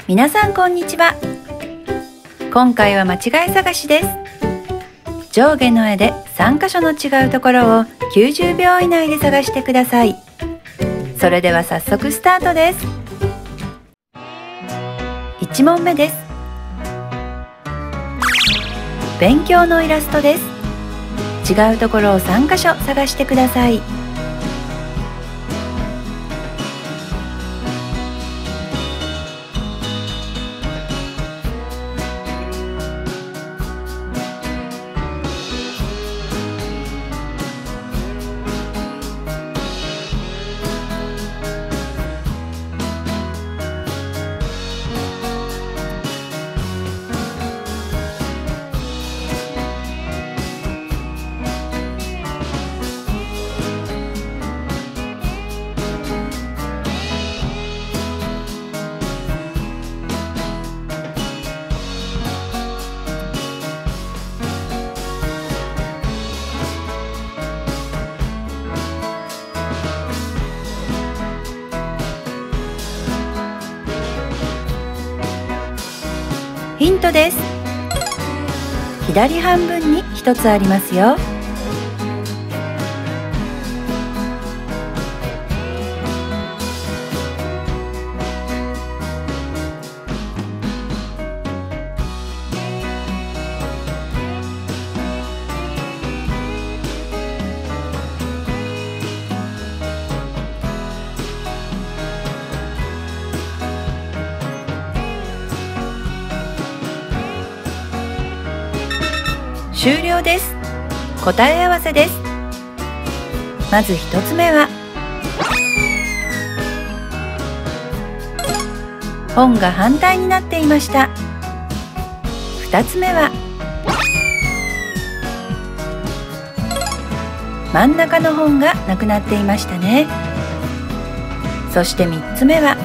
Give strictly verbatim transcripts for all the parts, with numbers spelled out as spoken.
皆さんこんにちは。今回は間違い探しです。上下の絵でさんかしょの違うところをきゅうじゅうびょう以内で探してください。それでは早速スタートです。いちもんめです。勉強のイラストです。違うところをさんかしょ探してください。ヒントです。左半分にひとつありますよ。終了です。答え合わせです。まずひとつめは本が反対になっていました。ふたつめは真ん中の本がなくなっていましたね。そしてみっつめは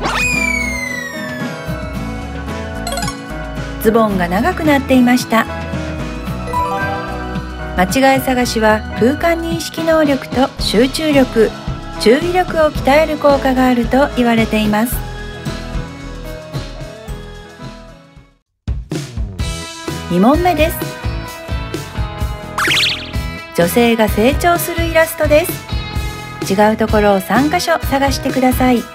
ズボンが長くなっていました。間違い探しは空間認識能力と集中力、注意力を鍛える効果があると言われています。にもんめです。女性が成長するイラストです。違うところをさんかしょ探してください。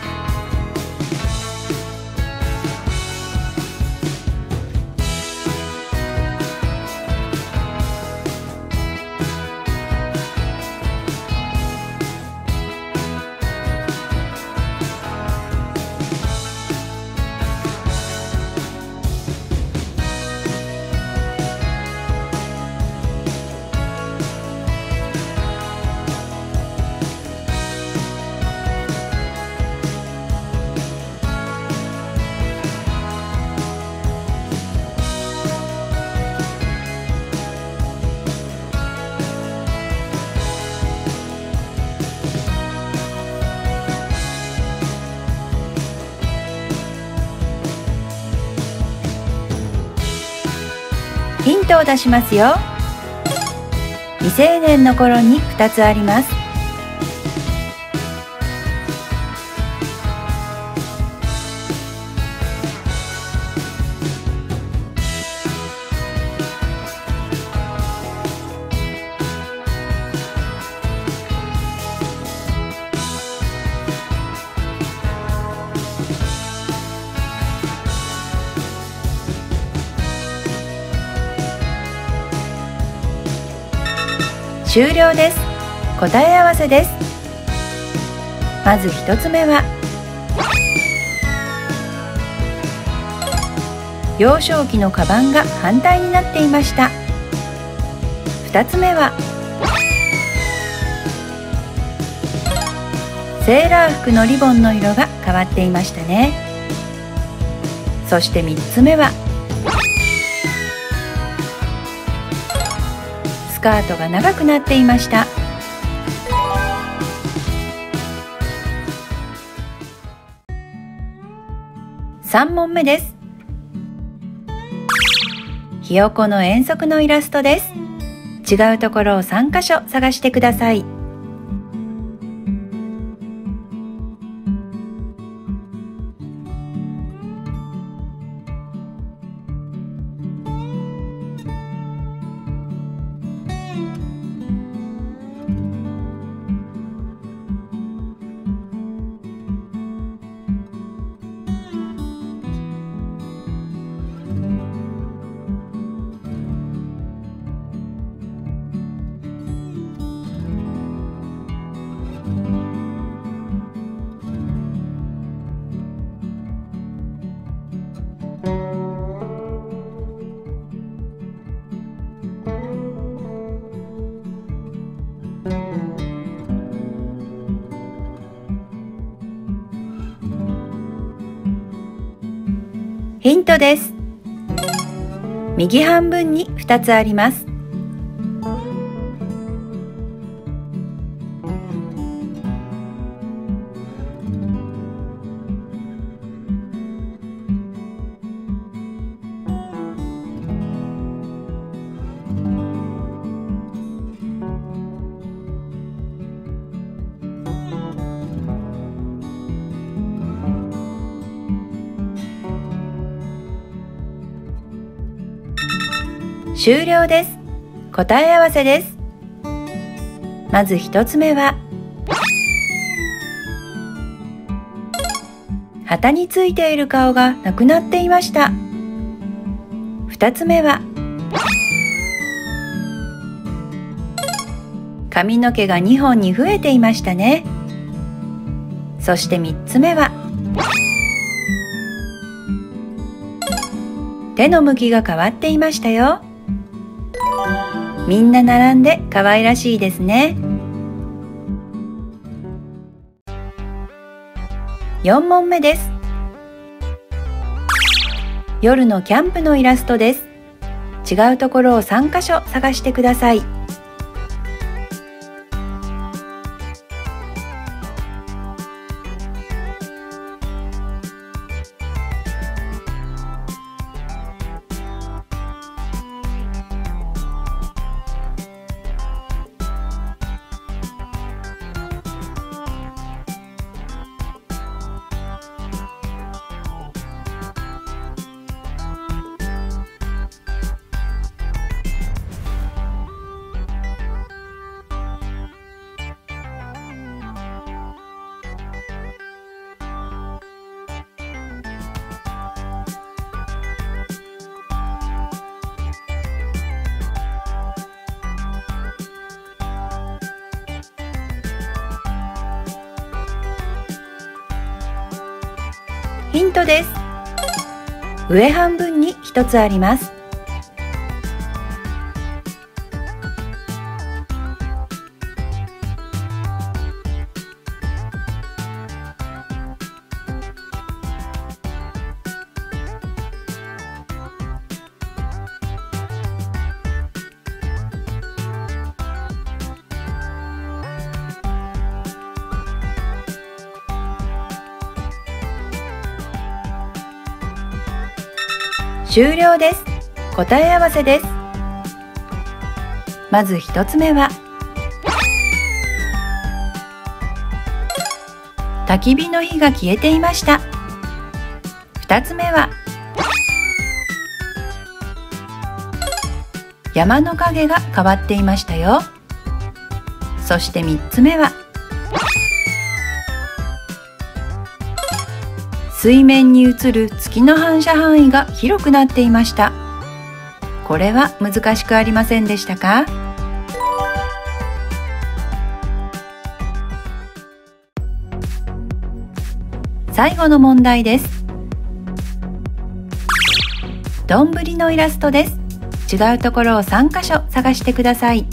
ヒントを出しますよ。未成年の頃にふたつあります。終了です。答え合わせです。まずひとつめは幼少期のカバンが反対になっていました。ふたつめはセーラー服のリボンの色が変わっていましたね。そしてみっつめはスカートが長くなっていました。さんもんめです。ひよこの遠足のイラストです。違うところをさんかしょ探してください。 ヒントです。右半分にふたつあります。終了です。答え合わせです。まずひとつめは、旗についている顔がなくなっていました。ふたつめは、髪の毛がにほんに増えていましたね。そしてみっつめは、手の向きが変わっていましたよ。みんな並んで可愛らしいですね。よんもんめです。夜のキャンプのイラストです。違うところをさんかしょ探してください。ヒントです。上半分にひとつあります。終了です。答え合わせです。まずひとつめは、焚き火の火が消えていました。ふたつめは、山の影が変わっていましたよ。そしてみっつめは、水面に映る月の反射範囲が広くなっていました。これは難しくありませんでしたか？最後の問題です。丼のイラストです。違うところをさんかしょ探してください。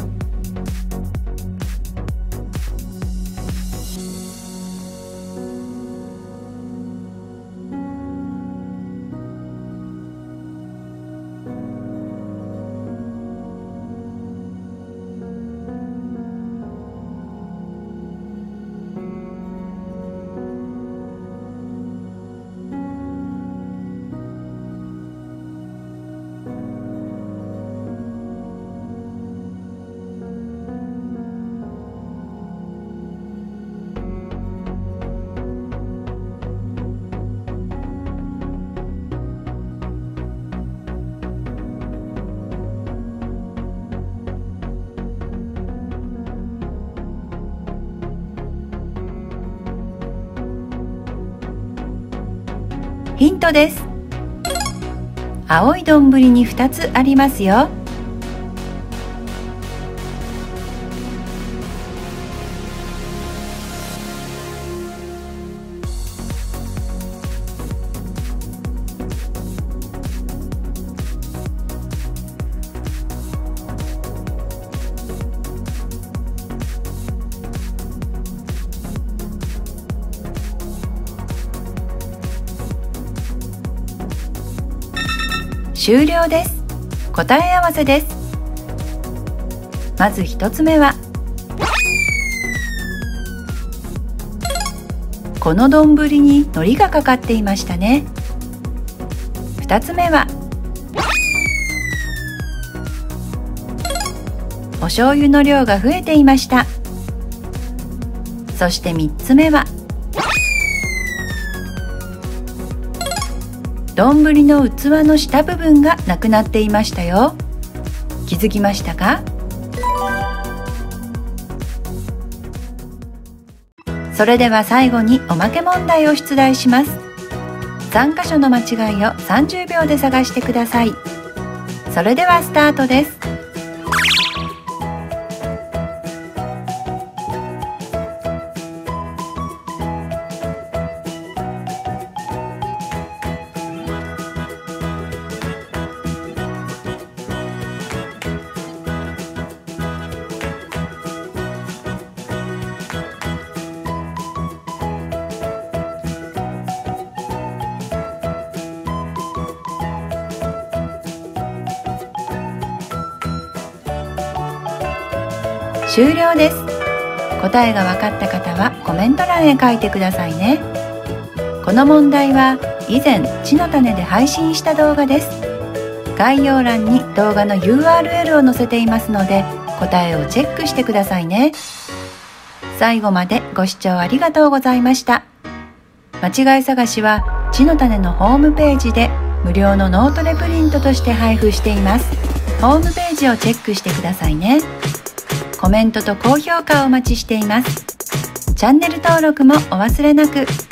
ヒントです。青い丼にふたつありますよ。 終了です。答え合わせです。まずひとつめは、この丼に海苔がかかっていましたね。ふたつめは、お醤油の量が増えていました。そしてみっつめは、丼の器の下部分がなくなっていましたよ。気づきましたか？それでは最後におまけ問題を出題します。さんかしょの間違いをさんじゅうびょうで探してください。それではスタートです。終了です。答えが分かった方はコメント欄へ書いてくださいね。この問題は以前地の種で配信した動画です。概要欄に動画の ユーアールエル を載せていますので、答えをチェックしてくださいね。最後までご視聴ありがとうございました。間違い探しは地の種のホームページで無料のノートレプリントとして配布しています。ホームページをチェックしてくださいね。コメントと高評価をお待ちしています。チャンネル登録もお忘れなく。